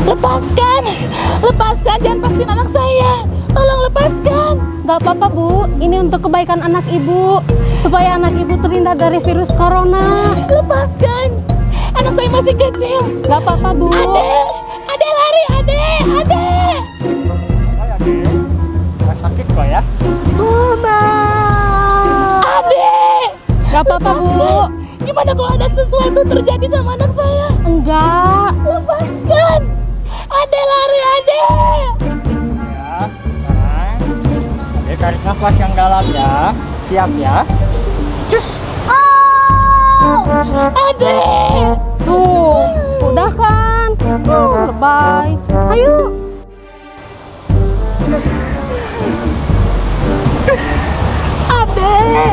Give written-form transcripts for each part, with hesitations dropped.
Lepaskan, lepaskan, jangan vaksin anak saya. Tolong lepaskan. Gak apa-apa Bu, ini untuk kebaikan anak Ibu, supaya anak Ibu terhindar dari virus corona. Lepaskan, anak saya masih kecil. Gak apa-apa Bu. Ade lari, ade. Nggak sakit kok ya? Mama. Ade. Gak apa-apa Bu. Gimana kalau ada sesuatu terjadi sama anak saya? Enggak. Lepaskan. Ade lari, ade. Ya, sekarang Ade tarik nafas yang dalam ya. Siap ya? Cus. Ade. Tuh, udah kan? Lebay. Ayo. Ade.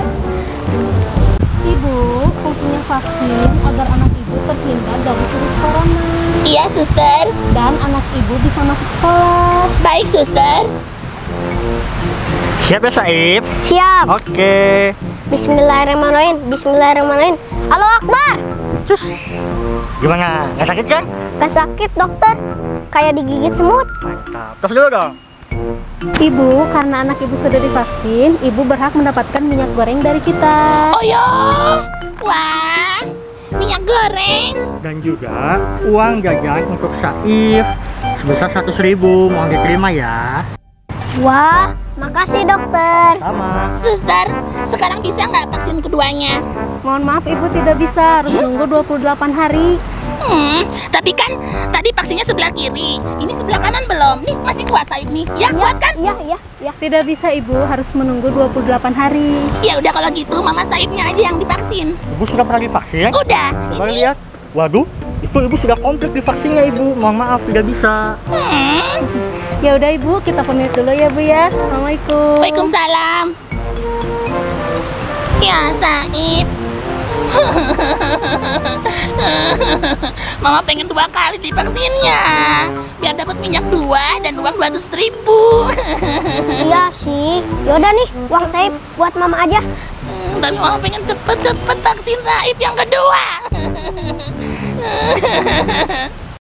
Ibu, fungsinya vaksin agar anak Ibu terhindar dari virus corona. Iya, suster. Dan anak Ibu bisa masuk sekolah. Baik, suster. Siap ya Saib? Siap. Oke. Bismillahirrahmanirrahim. Bismillahirrahmanirrahim. Allahu Akbar. Cus. Gimana? Nggak sakit kan? Gak sakit dokter. Kayak digigit semut. Mantap. Terus dulu dong. Ibu, karena anak Ibu sudah divaksin, Ibu berhak mendapatkan minyak goreng dari kita. Oh ya. Wah, minyak goreng. Dan juga uang jajan untuk Saif sebesar 100.000. Mau diterima ya? Wah, makasih dokter. Sama. Suster, sekarang bisa nggak vaksin keduanya? Mohon maaf Ibu tidak bisa, harus nunggu 28 hari. Tapi kan tadi vaksinnya sebelah kiri, ini sebelah kanan belum. Nih masih kuat Saib nih. Ya, kuat kan? Iya. Tidak bisa Ibu, harus menunggu 28 hari. Ya udah kalau gitu Mama Saibnya aja yang divaksin. Ibu sudah pernah divaksin? Udah. Coba Ini. lihat. Waduh, itu Ibu sudah komplit divaksinnya Ibu. Mohon maaf tidak bisa. Ya udah Ibu, kita pamit dulu ya Bu ya. Assalamualaikum. Waalaikumsalam. Ya Saib. Mama pengen 2 kali divaksinnya, biar dapat minyak 2 dan uang 200.000. Iya sih. Yaudah nih, uang saya buat mama aja. Tapi Mama pengen cepet-cepet vaksin Saib yang kedua.